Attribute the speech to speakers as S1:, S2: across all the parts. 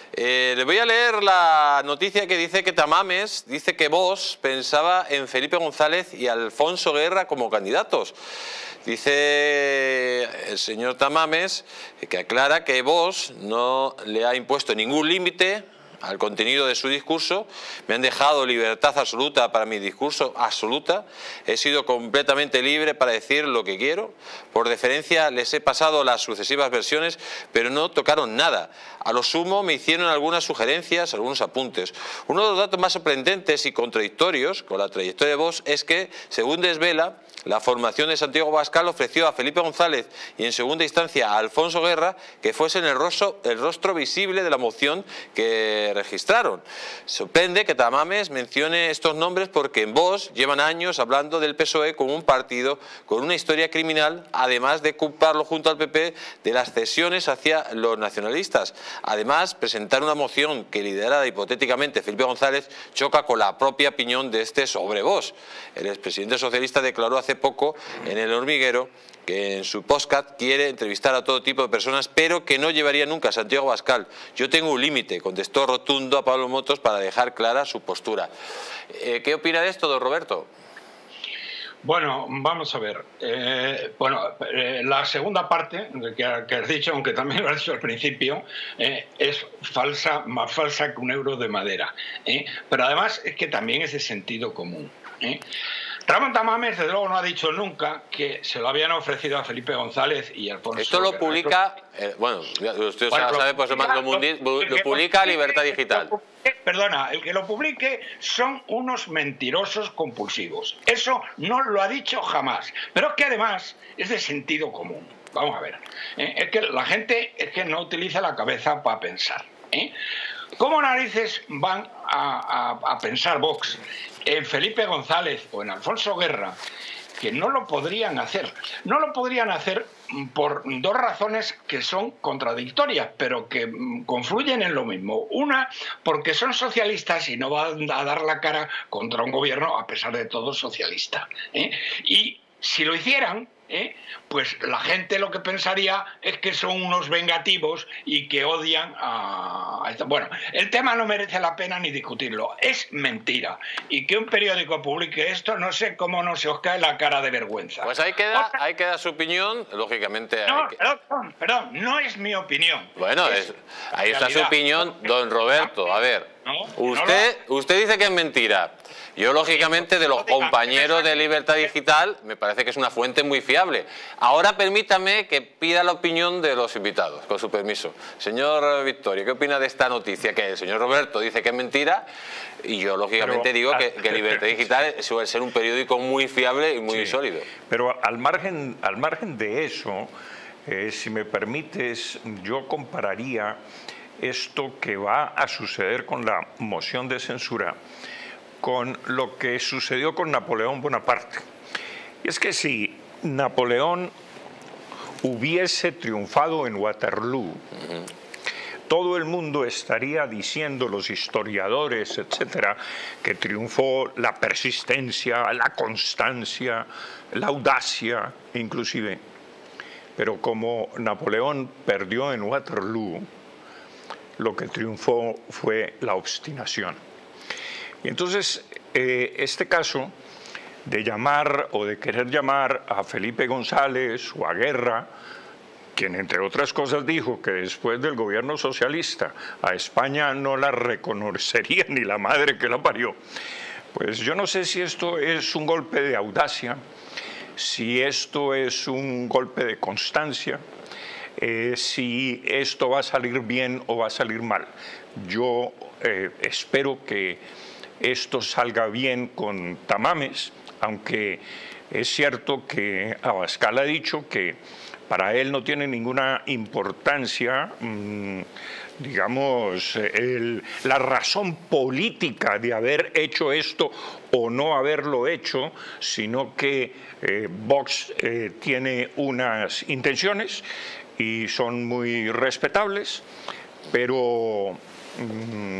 S1: Le voy a leer la noticia que dice que Tamames dice que Vox pensaba en Felipe González y Alfonso Guerra como candidatos. Dice el señor Tamames que aclara que Vox no le ha impuesto ningún límite al contenido de su discurso. Me han dejado libertad absoluta para mi discurso, absoluta. He sido completamente libre para decir lo que quiero. Por deferencia les he pasado las sucesivas versiones, pero no tocaron nada. A lo sumo me hicieron algunas sugerencias, algunos apuntes. Uno de los datos más sorprendentes y contradictorios con la trayectoria de Vox es que, según desvela, la formación de Santiago Abascal ofreció a Felipe González y en segunda instancia a Alfonso Guerra que fuesen el rostro visible de la moción que registraron. Sorprende que Tamames mencione estos nombres porque en Vox llevan años hablando del PSOE como un partido con una historia criminal, además de culparlo junto al PP de las cesiones hacia los nacionalistas. Además, presentar una moción que liderara hipotéticamente Felipe González choca con la propia opinión de este sobre Vox. El expresidente socialista declaró hace poco en El Hormiguero que en su podcast quiere entrevistar a todo tipo de personas, pero que no llevaría nunca a Santiago Abascal. Yo tengo un límite, contestó rotundo a Pablo Motos para dejar clara su postura. ¿Qué opina de esto, don Roberto?
S2: Bueno, vamos a ver. La segunda parte que has dicho, aunque también lo has dicho al principio, es falsa, más falsa que un euro de madera. Pero además es que también es de sentido común. Ramón Tamames, desde luego, no ha dicho nunca que se lo habían ofrecido a Felipe González y Alfonso.
S1: Esto lo publica, usted sabe, pues lo publica Libertad Digital.
S2: Perdona, el que lo publique son unos mentirosos compulsivos. Eso no lo ha dicho jamás. Pero es que además es de sentido común. Vamos a ver. Es que la gente no utiliza la cabeza para pensar. ¿Cómo narices van a pensar Vox en Felipe González o en Alfonso Guerra que no lo podrían hacer? No lo podrían hacer por dos razones que son contradictorias, pero que confluyen en lo mismo. Una, porque son socialistas y no van a dar la cara contra un gobierno, a pesar de todo, socialista. Y si lo hicieran, pues la gente lo que pensaría es que son unos vengativos y que odian a... Bueno, el tema no merece la pena ni discutirlo, es mentira. Y que un periódico publique esto, no sé cómo no se os cae la cara de vergüenza.
S1: Pues ahí queda su opinión, lógicamente...
S2: Perdón, no es mi opinión.
S1: Bueno, ahí está su opinión, don Roberto. A ver, usted dice que es mentira. Yo, lógicamente, de los compañeros de Libertad Digital, me parece que es una fuente muy fiable. Ahora permítame que pida la opinión de los invitados, con su permiso. Señor Victoria, ¿qué opina de esta noticia? Que el señor Roberto dice que es mentira y yo, lógicamente, digo que Libertad Digital suele ser un periódico muy fiable y muy sólido.
S3: Pero al margen de eso, si me permites, yo compararía esto que va a suceder con la moción de censura con lo que sucedió con Napoleón Bonaparte. Y es que si Napoleón hubiese triunfado en Waterloo, todo el mundo estaría diciendo, los historiadores, etcétera, que triunfó la persistencia, la constancia, la audacia, inclusive. Pero como Napoleón perdió en Waterloo, lo que triunfó fue la obstinación. Y entonces, este caso de llamar o de querer llamar a Felipe González o a Guerra, quien entre otras cosas dijo que después del gobierno socialista a España no la reconocería ni la madre que la parió, pues yo no sé si esto es un golpe de audacia, si esto es un golpe de constancia, si esto va a salir bien o va a salir mal. Yo espero que esto salga bien con Tamames, aunque es cierto que Abascal ha dicho que para él no tiene ninguna importancia, digamos, la razón política de haber hecho esto o no haberlo hecho, sino que Vox tiene unas intenciones y son muy respetables, pero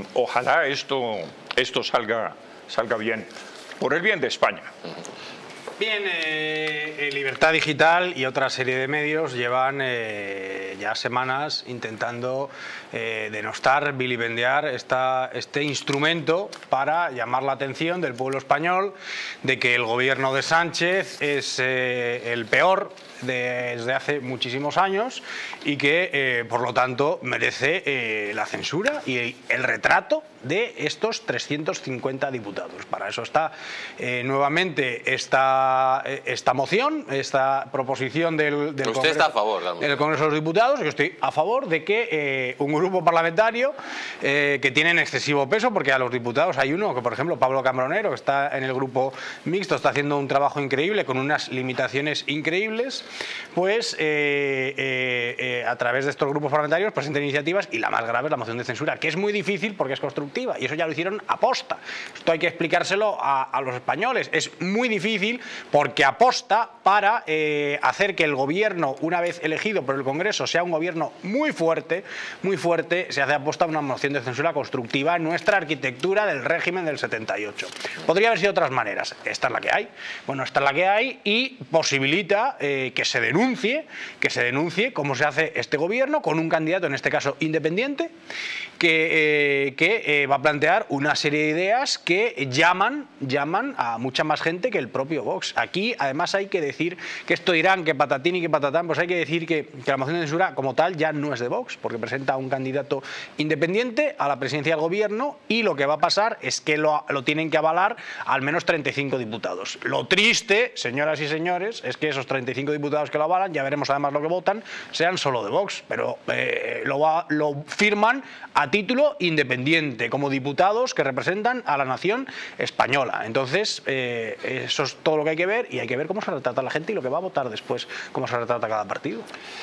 S3: ojalá esto salga bien, por el bien de España.
S4: Bien, Libertad Digital y otra serie de medios llevan ya semanas intentando denostar, vilipendiar este instrumento para llamar la atención del pueblo español de que el gobierno de Sánchez es el peor desde hace muchísimos años y que por lo tanto merece la censura y el retrato de estos 350 diputados. Para eso está nuevamente esta moción, esta proposición del Congreso,
S1: está a favor,
S4: del Congreso de los Diputados. Yo estoy a favor de que un grupo parlamentario que tiene excesivo peso, porque a los diputados hay uno, que por ejemplo Pablo Cambronero, que está en el grupo mixto, está haciendo un trabajo increíble con unas limitaciones increíbles, pues a través de estos grupos parlamentarios presenten iniciativas, y la más grave es la moción de censura, que es muy difícil porque es constructiva, y eso ya lo hicieron aposta. Esto hay que explicárselo a los españoles. Es muy difícil porque aposta para hacer que el gobierno, una vez elegido por el Congreso, sea un gobierno muy fuerte, se hace aposta a una moción de censura constructiva en nuestra arquitectura del régimen del 78. Podría haber sido de otras maneras. Esta es la que hay. Bueno, esta es la que hay y posibilita que se denuncie cómo se hace este gobierno con un candidato, en este caso independiente, que va a plantear una serie de ideas que llaman a mucha más gente que el propio Vox. Aquí además hay que decir que esto dirán que patatín y que patatán, pues hay que decir que la moción de censura como tal ya no es de Vox, porque presenta a un candidato independiente a la presidencia del gobierno, y lo que va a pasar es que lo tienen que avalar al menos 35 diputados. Lo triste, señoras y señores, es que esos 35 diputados que lo avalan, ya veremos además lo que votan, sean solo de Vox, pero lo firman a título independiente, como diputados que representan a la nación española. Entonces, eso es todo lo que hay que ver, y hay que ver cómo se retrata la gente y lo que va a votar después, cómo se retrata cada partido.